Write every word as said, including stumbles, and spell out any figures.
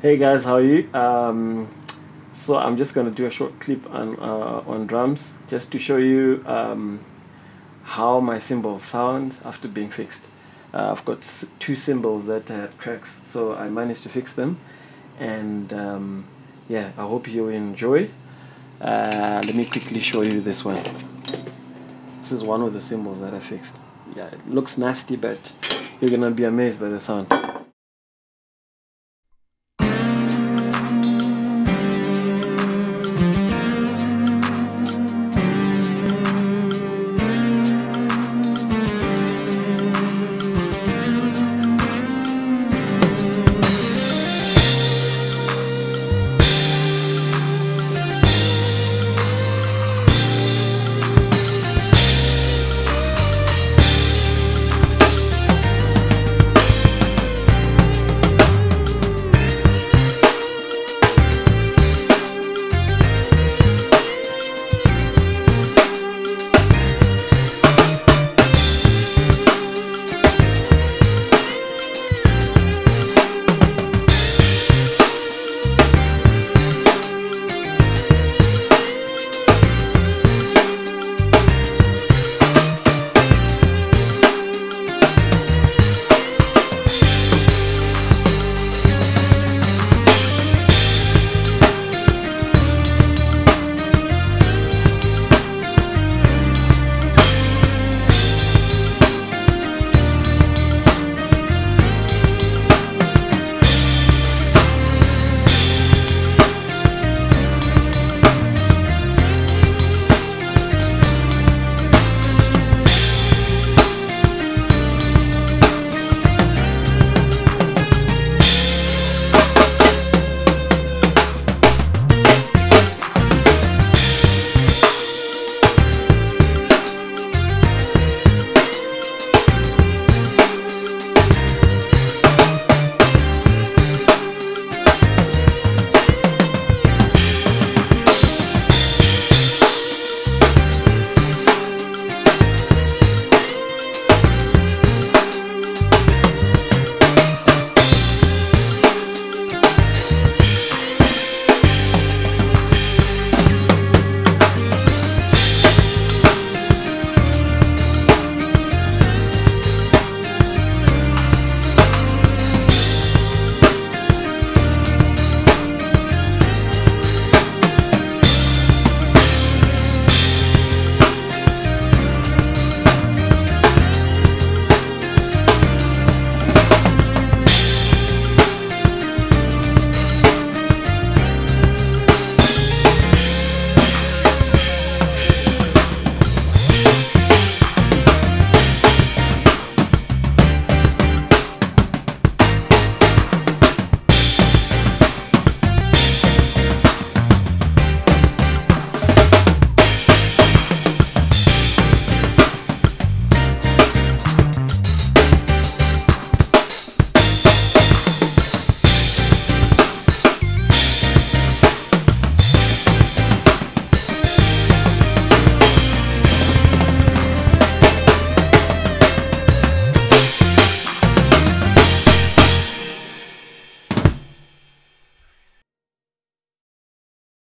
Hey guys, how are you? Um, so I'm just gonna do a short clip on uh, on drums just to show you um, how my cymbals sound after being fixed. Uh, I've got s two cymbals that had cracks, so I managed to fix them, and um, yeah, I hope you enjoy. Uh, let me quickly show you this one. This is one of the cymbals that I fixed. Yeah, it looks nasty, but you're gonna be amazed by the sound.